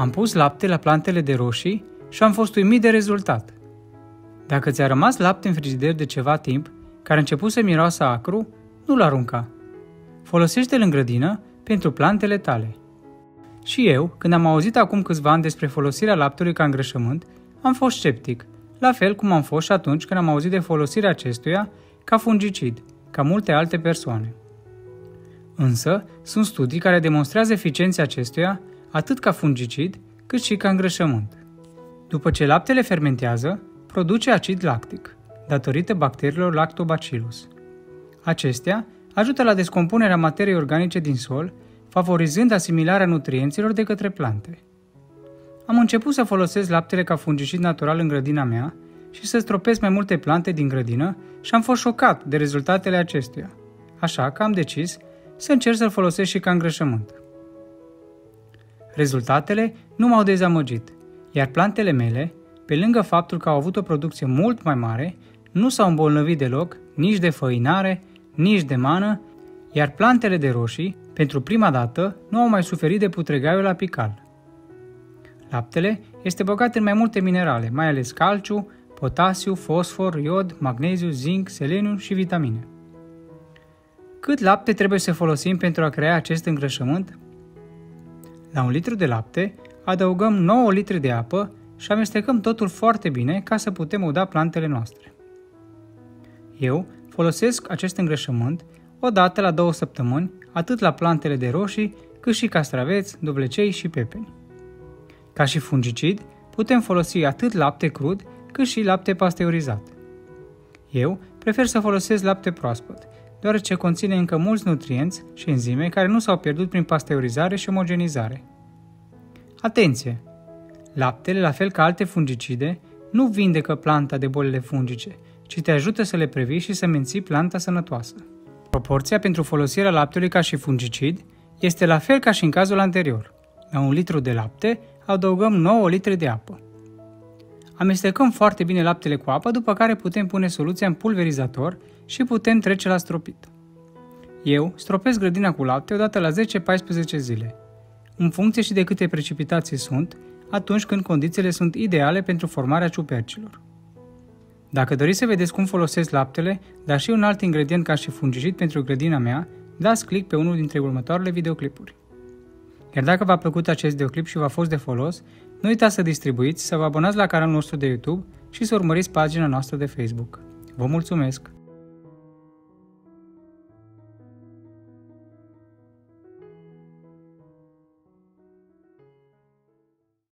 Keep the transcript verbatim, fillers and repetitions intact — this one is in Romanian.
Am pus lapte la plantele de roșii și am fost uimit de rezultat. Dacă ți-a rămas lapte în frigider de ceva timp, care a început să miroasă acru, nu-l arunca. Folosește-l în grădină pentru plantele tale. Și eu, când am auzit acum câțiva ani despre folosirea laptelui ca îngrășământ, am fost sceptic, la fel cum am fost și atunci când am auzit de folosirea acestuia ca fungicid, ca multe alte persoane. Însă, sunt studii care demonstrează eficiența acestuia atât ca fungicid, cât și ca îngrășământ. După ce laptele fermentează, produce acid lactic, datorită bacteriilor Lactobacillus. Acestea ajută la descompunerea materiei organice din sol, favorizând asimilarea nutrienților de către plante. Am început să folosesc laptele ca fungicid natural în grădina mea și să stropesc mai multe plante din grădină și am fost șocat de rezultatele acestuia, așa că am decis să încerc să-l folosesc și ca îngrășământ. Rezultatele nu m-au dezamăgit, iar plantele mele, pe lângă faptul că au avut o producție mult mai mare, nu s-au îmbolnăvit deloc, nici de făinare, nici de mană, iar plantele de roșii, pentru prima dată, nu au mai suferit de putregaiul apical. Laptele este bogat în mai multe minerale, mai ales calciu, potasiu, fosfor, iod, magneziu, zinc, seleniu și vitamine. Cât lapte trebuie să folosim pentru a crea acest îngrășământ? La un litru de lapte adăugăm nouă litri de apă și amestecăm totul foarte bine ca să putem uda plantele noastre. Eu folosesc acest îngrășământ o dată la două săptămâni, atât la plantele de roșii, cât și castraveți, dovlecei și pepeni. Ca și fungicid, putem folosi atât lapte crud, cât și lapte pasteurizat. Eu prefer să folosesc lapte proaspăt, deoarece conține încă mulți nutrienți și enzime care nu s-au pierdut prin pasteurizare și omogenizare. Atenție! Laptele, la fel ca alte fungicide, nu vindecă planta de bolile fungice, ci te ajută să le previi și să menții planta sănătoasă. Proporția pentru folosirea laptelui ca și fungicid este la fel ca și în cazul anterior. La un litru de lapte adăugăm nouă litri de apă. Amestecăm foarte bine laptele cu apă, după care putem pune soluția în pulverizator și putem trece la stropit. Eu stropesc grădina cu lapte odată la zece paisprezece zile, în funcție și de câte precipitații sunt, atunci când condițiile sunt ideale pentru formarea ciupercilor. Dacă doriți să vedeți cum folosesc laptele, dar și un alt ingredient ca și fungicid pentru grădina mea, dați click pe unul dintre următoarele videoclipuri. Iar dacă v-a plăcut acest videoclip și v-a fost de folos, nu uitați să distribuiți, să vă abonați la canalul nostru de YouTube și să urmăriți pagina noastră de Facebook. Vă mulțumesc!